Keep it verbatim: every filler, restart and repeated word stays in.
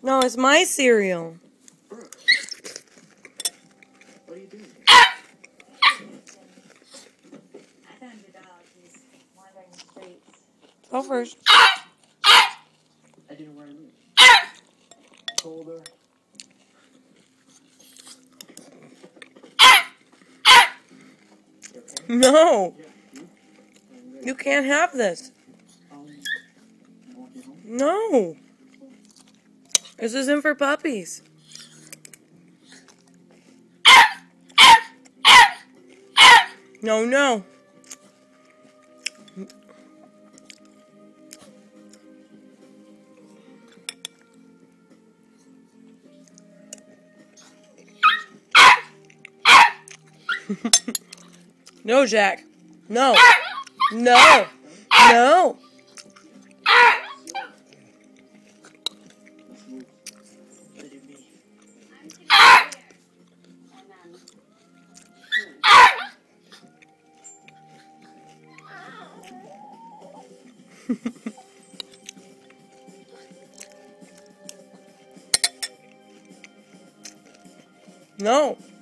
No, it's my cereal. Brooke, what are you doing? I found your dog. He's wandering the streets. Go first. I didn't know where I live. Colder. You okay? No, Yeah, you? I'm good. you can't have this. Um, you want me home? No. This isn't for puppies. No, no. No, Jack. No. No. No. Let's move. What did it mean? I'm sitting here. And then... No.